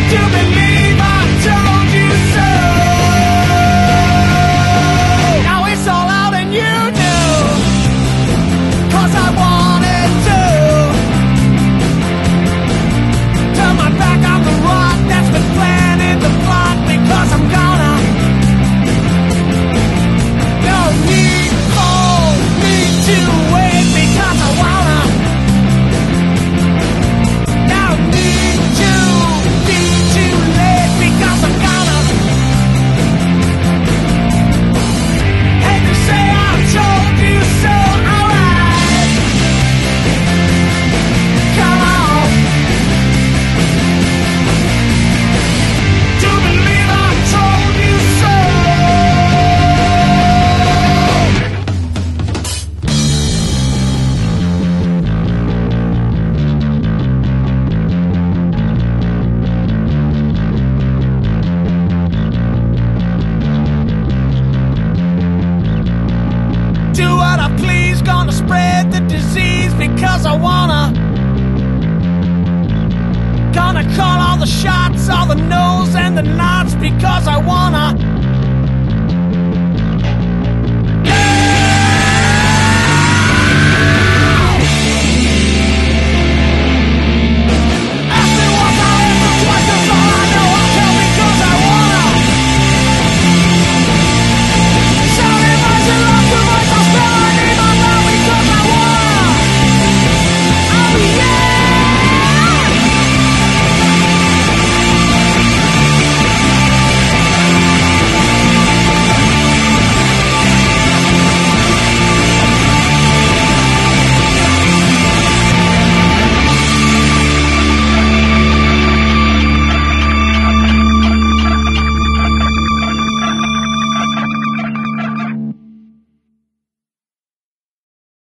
to believe I told you so. Now it's all out and you knew, 'cause I wanted to turn my back on the rock that's been planning the plot, because I'm gonna. No need for me to wait, because I wanna. No need to be too late, because I'm gonna. Hate to say I told you so, alright. Come on. To believe I told you so. Do what I please, gonna spread the disease because I wanna. Gonna call all the shots, all the no's and the nots because I wanna.